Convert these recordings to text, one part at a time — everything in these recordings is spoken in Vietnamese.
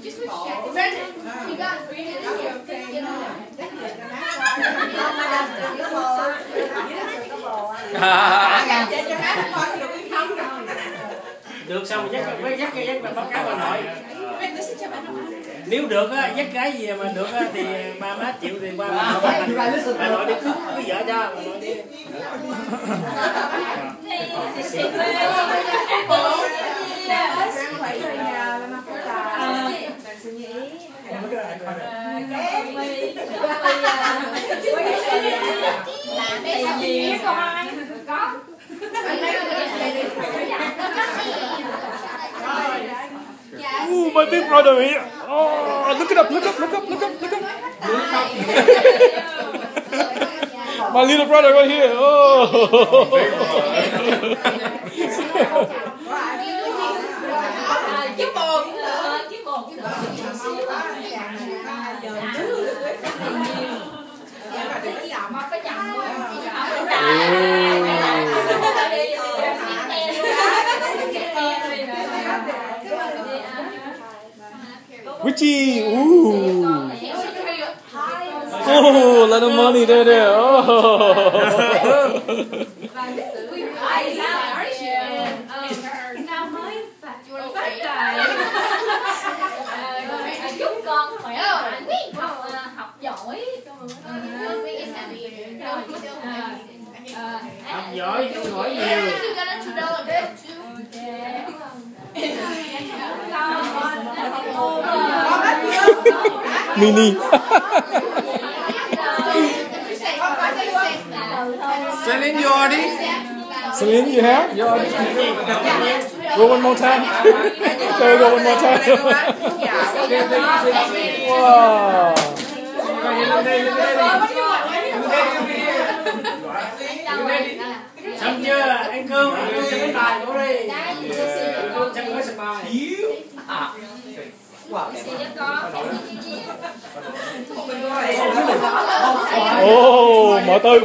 Được xong dắt báo cáo bà nội. Nếu được á, dắt cái gì mà được á thì ba má chịu thì bà nội đi cứ vợ cho bà nội đi. Ooh, my big brother here. Oh, look it up, look up, look up, look up, look up. My little brother right here. Oh. Witchy, ooh. Oh, a lot of money there. Oh. Chúc con khỏe mạnh, học giỏi. Học giỏi, không hỏi nhiều. Mini. Celine, you already? Celine, you have? You already? Go one more time. Okay, go one more time. Wow. Xong chưa? Ăn cơm cho mấy bài của đi. Cơm chăm mấy bài. Oh, mở tư.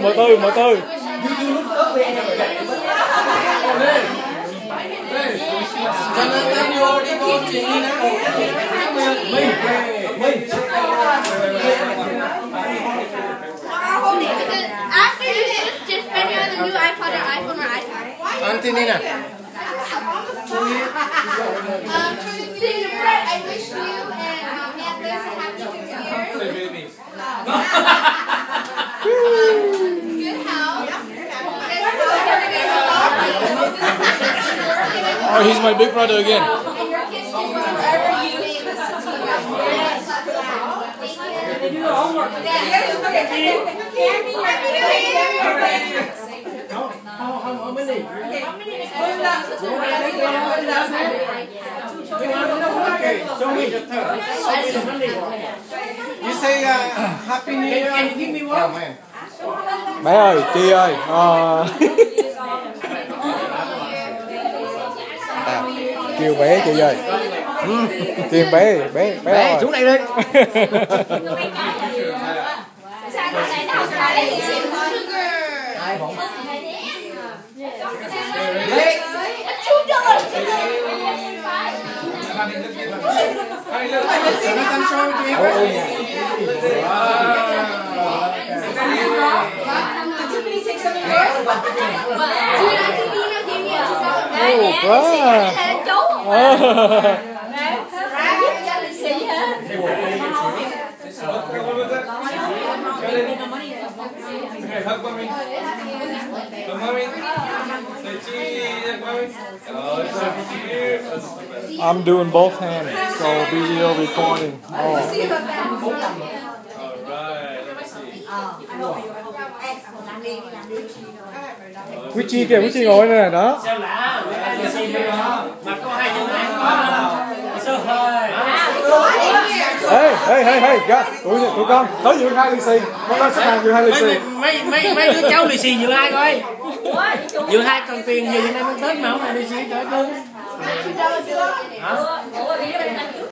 After you just when you're on the new iPod or iPhone or iPad. Auntie Nina. I wish you and Atlas a happy New Year. Good health. Oh, he's my big brother again. They do their homework. You say Happy New Year. Can you give me one? Bé ơi, chị ơi. Kêu bé chị ơi. Kêu bé Bé xuống đây đi. I'm doing both hands, so video recording. Oh. Witchy kìa, Witchy ngồi nè, đó. Sao lạ, mà có hai nhân ăn có sao hơi. Hey, tụi con, tới dự 2 lì xì. Con xếp hàng dự 2 lì xì. Mấy đứa cháu lì xì dự ai coi. Dự 2 cần tiền gì nay mới Tết mà không là lì xì trời cưng. Hả?